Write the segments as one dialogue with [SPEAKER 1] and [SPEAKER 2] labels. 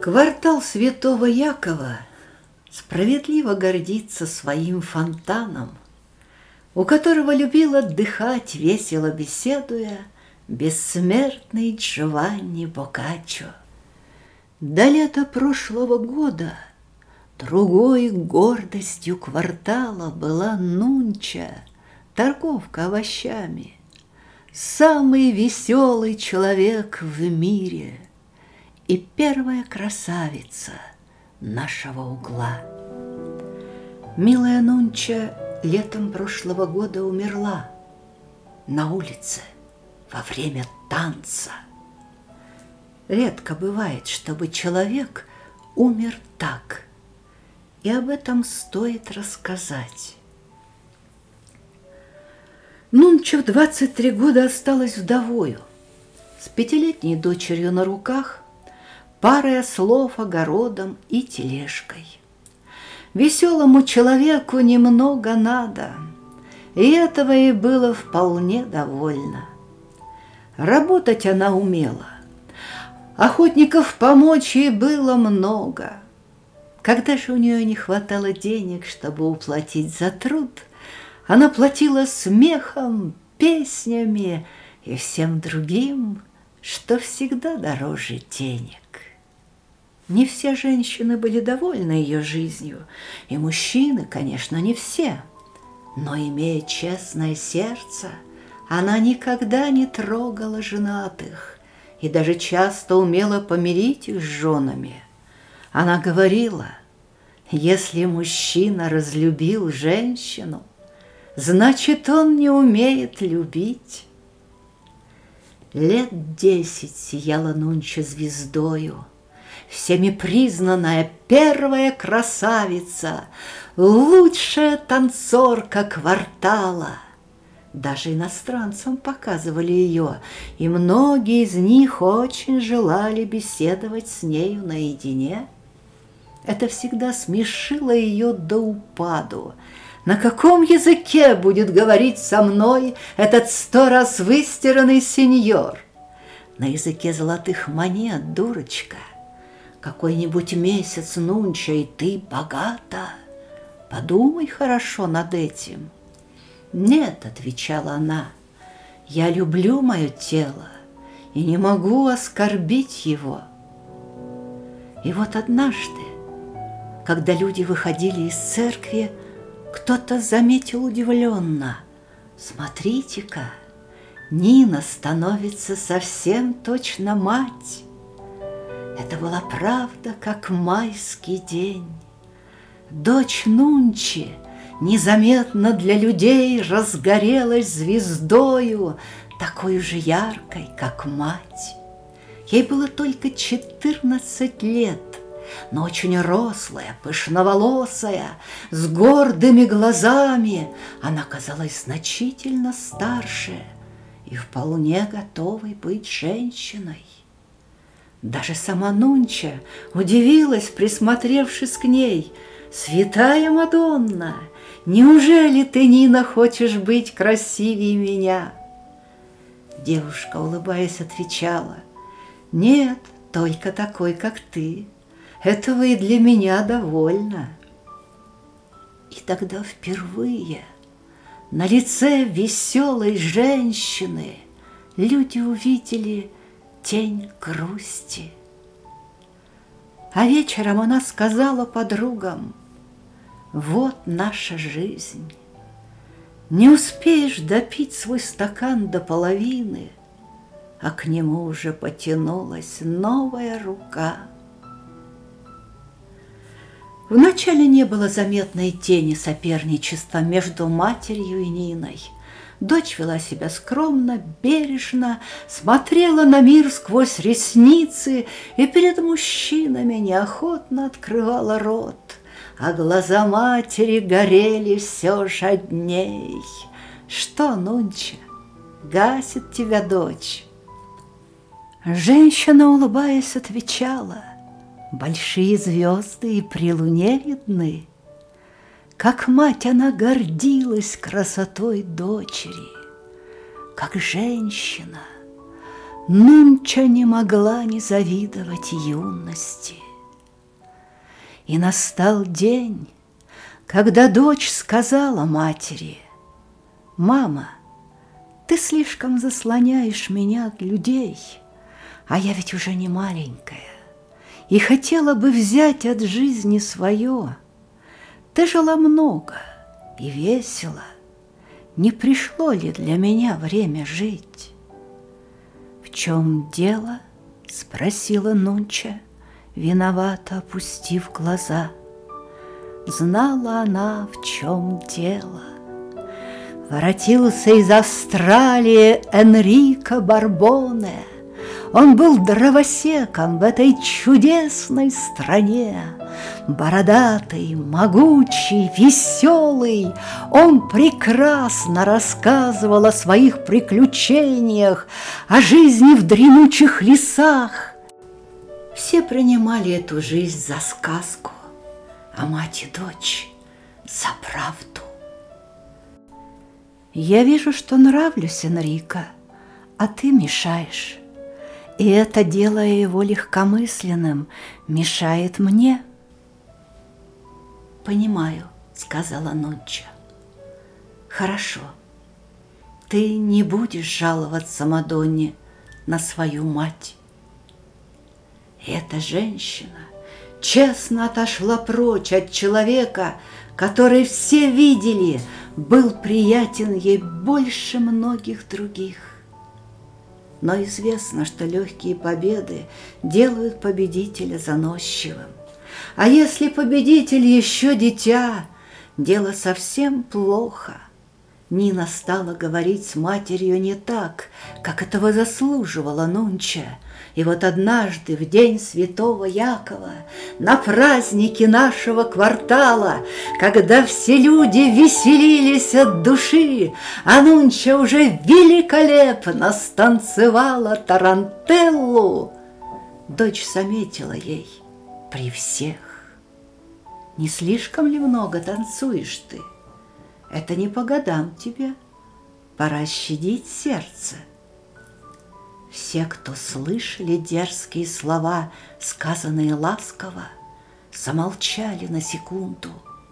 [SPEAKER 1] Квартал Святого Якова справедливо гордится своим фонтаном, у которого любил отдыхать, весело беседуя, бессмертный Джованни Боккаччо. До лета прошлого года другой гордостью квартала была Нунча, торговка овощами, самый веселый человек в мире и первая красавица нашего угла. Милая Нунча летом прошлого года умерла на улице во время танца. Редко бывает, чтобы человек умер так, и об этом стоит рассказать. Нунча в 23 года осталась вдовою, с 5-летней дочерью на руках, парой ослов, огородом и тележкой. Веселому человеку немного надо, и этого ей было вполне довольно. Работать она умела, охотников помочь ей было много. Когда же у нее не хватало денег, чтобы уплатить за труд, она платила смехом, песнями и всем другим, что всегда дороже денег. Не все женщины были довольны ее жизнью, и мужчины, конечно, не все. Но, имея честное сердце, она никогда не трогала женатых и даже часто умела помирить их с женами. Она говорила: если мужчина разлюбил женщину, значит, он не умеет любить. Лет 10 сияла Нунча звездою, всеми признанная первая красавица, лучшая танцорка квартала. Даже иностранцам показывали ее, и многие из них очень желали беседовать с нею наедине. Это всегда смешило ее до упаду. На каком языке будет говорить со мной этот 100 раз выстиранный сеньор? На языке золотых монет, дурочка. Какой-нибудь месяц, Нунча, и ты богата. Подумай хорошо над этим. Нет, отвечала она, я люблю мое тело и не могу оскорбить его. И вот однажды, когда люди выходили из церкви, кто-то заметил удивленно: смотрите-ка, Нина становится совсем точно мать. Это была правда, как майский день. Дочь Нунчи незаметно для людей разгорелась звездою, такой же яркой, как мать. Ей было только 14 лет, но очень рослая, пышноволосая, с гордыми глазами, она казалась значительно старше и вполне готовой быть женщиной. Даже сама Нунча удивилась, присмотревшись к ней: «Святая Мадонна, неужели ты, Нина, хочешь быть красивее меня?» Девушка, улыбаясь, отвечала: «Нет, только такой, как ты. Этого и для меня довольно». И тогда впервые на лице веселой женщины люди увидели тень грусти. А вечером она сказала подругам: «Вот наша жизнь. Не успеешь допить свой стакан до половины, а к нему уже потянулась новая рука». Вначале не было заметной тени соперничества между матерью и Ниной. Дочь вела себя скромно, бережно, смотрела на мир сквозь ресницы и перед мужчинами неохотно открывала рот, а глаза матери горели все жадней. «Что, Нунча, гасит тебя дочь?» Женщина, улыбаясь, отвечала: «Большие звезды и при луне видны». Как мать она гордилась красотой дочери, как женщина Нунча не могла не завидовать юности. И настал день, когда дочь сказала матери: «Мама, ты слишком заслоняешь меня от людей, а я ведь уже не маленькая, и хотела бы взять от жизни свое. Ты жила много и весело, не пришло ли для меня время жить?» «В чем дело?» — спросила Нунча, виновато опустив глаза. Знала она, в чем дело. Воротился из Австралии Энрико Барбоне. Он был дровосеком в этой чудесной стране. Бородатый, могучий, веселый, он прекрасно рассказывал о своих приключениях, о жизни в дремучих лесах. Все принимали эту жизнь за сказку, а мать и дочь за правду. «Я вижу, что нравлюсь, Энрико, а ты мешаешь. И это, делая его легкомысленным, мешает мне». «Понимаю», — сказала Нунча. «Хорошо, ты не будешь жаловаться Мадонне на свою мать». Эта женщина честно отошла прочь от человека, который, все видели, был приятен ей больше многих других. Но известно, что легкие победы делают победителя заносчивым. А если победитель еще дитя, дело совсем плохо. Нина стала говорить с матерью не так, как этого заслуживала Нунча. И вот однажды, в день святого Якова, на празднике нашего квартала, когда все люди веселились от души, а Нунча уже великолепно станцевала тарантеллу, дочь заметила ей при всех: «Не слишком ли много танцуешь ты? Это не по годам тебе, пора щадить сердце». Все, кто слышали дерзкие слова, сказанные ласково, замолчали на секунду.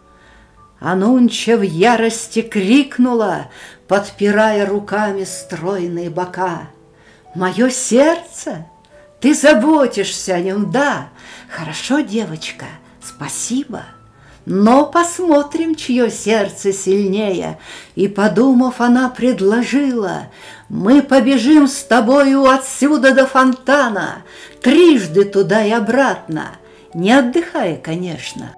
[SPEAKER 1] А Нунча в ярости крикнула, подпирая руками стройные бока: «Мое сердце? Ты заботишься о нем, да? Хорошо, девочка, спасибо. Но посмотрим, чье сердце сильнее». И, подумав, она предложила: «Мы побежим с тобою отсюда до фонтана, трижды туда и обратно, не отдыхая, конечно».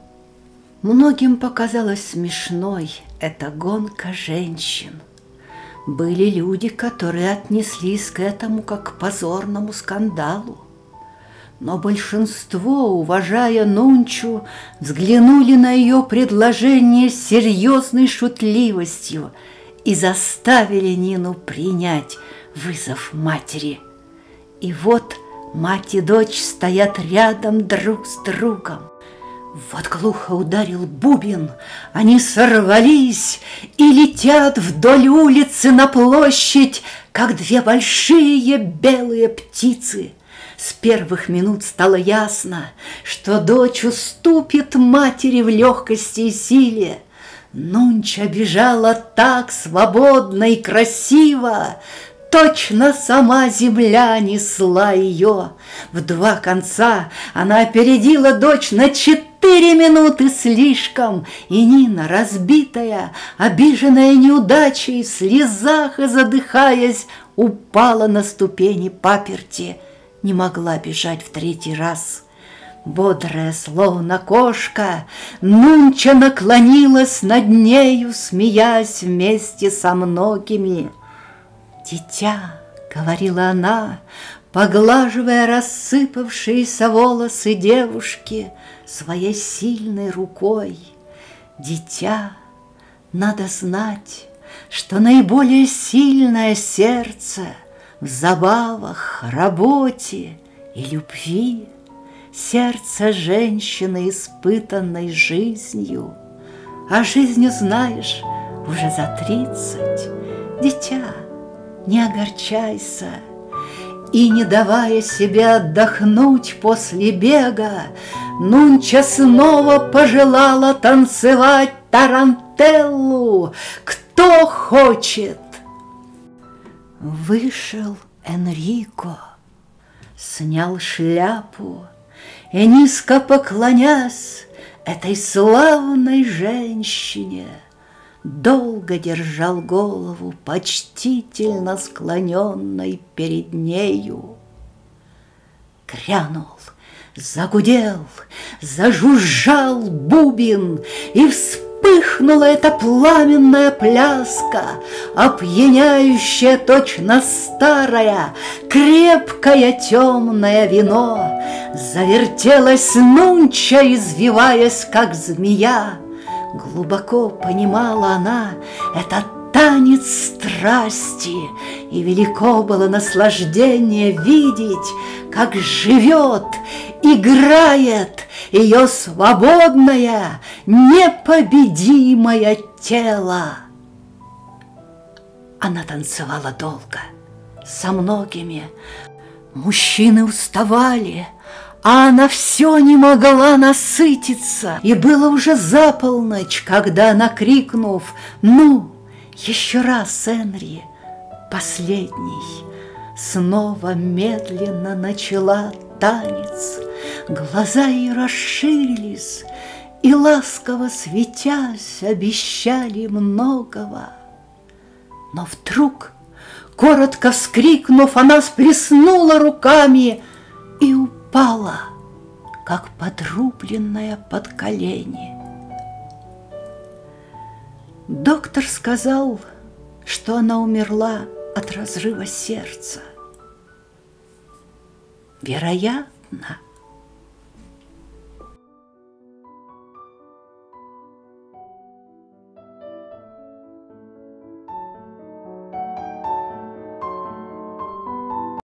[SPEAKER 1] Многим показалась смешной эта гонка женщин. Были люди, которые отнеслись к этому как к позорному скандалу. Но большинство, уважая Нунчу, взглянули на ее предложение с серьезной шутливостью и заставили Нину принять вызов матери. И вот мать и дочь стоят рядом друг с другом. Вот глухо ударил бубен, они сорвались и летят вдоль улицы на площадь, как две большие белые птицы. С первых минут стало ясно, что дочь уступит матери в легкости и силе. Нунча бежала так свободно и красиво, точно сама земля несла ее. В два конца она опередила дочь на 4 минуты слишком, и Нина, разбитая, обиженная неудачей, в слезах и задыхаясь, упала на ступени паперти. Не могла бежать в 3-й раз. Бодрая, словно кошка, Нунча наклонилась над нею, смеясь вместе со многими. «Дитя», — говорила она, поглаживая рассыпавшиеся волосы девушки своей сильной рукой, «дитя, надо знать, что наиболее сильное сердце в забавах, работе и любви, сердце женщины, испытанной жизнью. А жизнью знаешь уже за 30. Дитя, не огорчайся». И, не давая себе отдохнуть после бега, Нунча снова пожелала танцевать тарантеллу. Кто хочет? Вышел Энрико, снял шляпу и, низко поклонясь этой славной женщине, долго держал голову, почтительно склоненной перед нею. Грянул, загудел, зажужжал бубен, и вспыхнула эта пламенная пляска, опьяняющая точно старое, крепкое темное вино. Завертелась Нунча, извиваясь, как змея. Глубоко понимала она этот танец страсти, и велико было наслаждение видеть, как живет, играет ее свободное, непобедимое тело. Она танцевала долго, со многими. Мужчины уставали, а она все не могла насытиться. И было уже за полночь, когда, накрикнув: «Ну, еще раз, Энри, последний!», снова медленно начала танец. Глаза ее расширились и, ласково светясь, обещали многого. Но вдруг, коротко вскрикнув, она всплеснула руками и упала, как подрубленная под колени. Доктор сказал, что она умерла от разрыва сердца. Вероятно,